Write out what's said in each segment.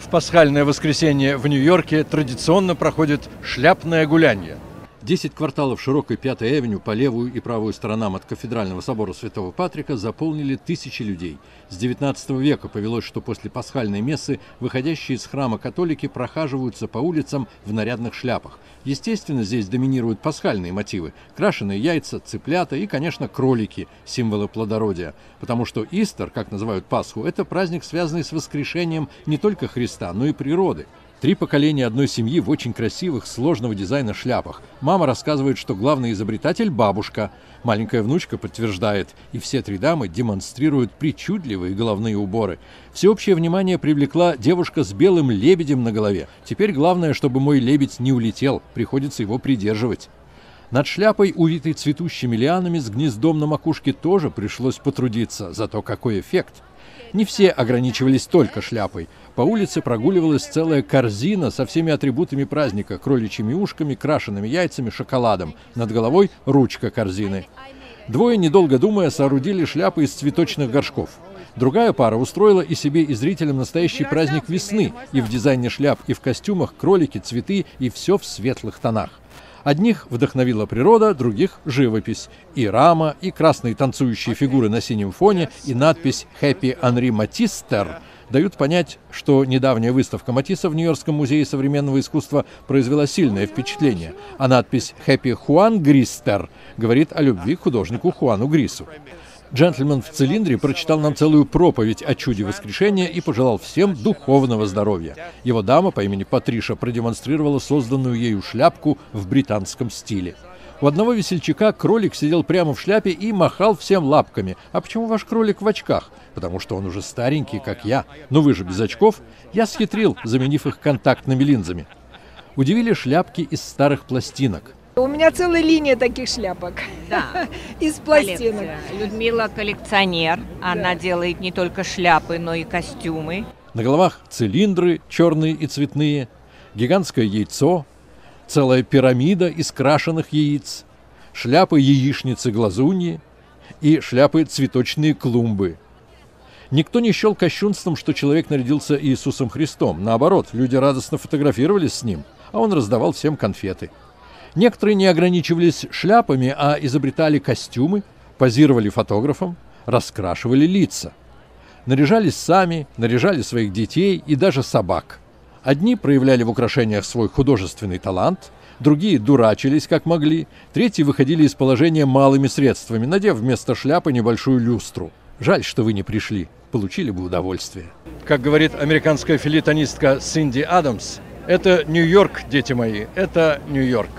В пасхальное воскресенье в Нью-Йорке традиционно проходит шляпное гулянье. 10 кварталов широкой Пятой авеню по левую и правую сторонам от кафедрального собора Святого Патрика заполнили тысячи людей. С 19 века повелось, что после пасхальной мессы выходящие из храма католики прохаживаются по улицам в нарядных шляпах. Естественно, здесь доминируют пасхальные мотивы – крашеные яйца, цыплята и, конечно, кролики – символы плодородия. Потому что Истер, как называют Пасху, это праздник, связанный с воскрешением не только Христа, но и природы. 3 поколения одной семьи в очень красивых, сложного дизайна шляпах. Мама рассказывает, что главный изобретатель – бабушка. Маленькая внучка подтверждает. И все 3 дамы демонстрируют причудливые головные уборы. Всеобщее внимание привлекла девушка с белым лебедем на голове. Теперь главное, чтобы мой лебедь не улетел. Приходится его придерживать. Над шляпой, увитой цветущими лианами, с гнездом на макушке, тоже пришлось потрудиться. Зато какой эффект! Не все ограничивались только шляпой. По улице прогуливалась целая корзина со всеми атрибутами праздника: кроличьими ушками, крашеными яйцами, шоколадом. Над головой ручка корзины. 2, недолго думая, соорудили шляпы из цветочных горшков. Другая пара устроила и себе, и зрителям настоящий праздник весны. И в дизайне шляп, и в костюмах кролики, цветы, и все в светлых тонах. Одних вдохновила природа, других – живопись. И рама, и красные танцующие фигуры на синем фоне, и надпись «Happy Henri Matisse» дают понять, что недавняя выставка Матисса в Нью-Йоркском музее современного искусства произвела сильное впечатление, а надпись «Happy Juan Grister» говорит о любви к художнику Хуану Грису. Джентльмен в цилиндре прочитал нам целую проповедь о чуде воскрешения и пожелал всем духовного здоровья. Его дама по имени Патриша продемонстрировала созданную ею шляпку в британском стиле. У одного весельчака кролик сидел прямо в шляпе и махал всем лапками. «А почему ваш кролик в очках?» «Потому что он уже старенький, как я. Но вы же без очков». Я схитрил, заменив их контактными линзами. Удивили шляпки из старых пластинок. У меня целая линия таких шляпок. Да. Из пластинок. Людмила коллекционер. Она делает не только шляпы, но и костюмы. На головах цилиндры черные и цветные, гигантское яйцо, целая пирамида из крашеных яиц, шляпы яичницы-глазуньи и шляпы цветочные клумбы. Никто не счел кощунством, что человек нарядился Иисусом Христом. Наоборот, люди радостно фотографировались с ним, а он раздавал всем конфеты. Некоторые не ограничивались шляпами, а изобретали костюмы, позировали фотографам, раскрашивали лица. Наряжались сами, наряжали своих детей и даже собак. Одни проявляли в украшениях свой художественный талант, другие дурачились как могли, третьи выходили из положения малыми средствами, надев вместо шляпы небольшую люстру. Жаль, что вы не пришли, получили бы удовольствие. Как говорит американская фельетонистка Синди Адамс, это Нью-Йорк, дети мои, это Нью-Йорк.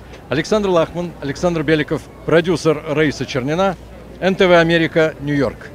Александр Лахман, Александр Беликов, продюсер Раиса Чернина, НТВ Америка, Нью-Йорк.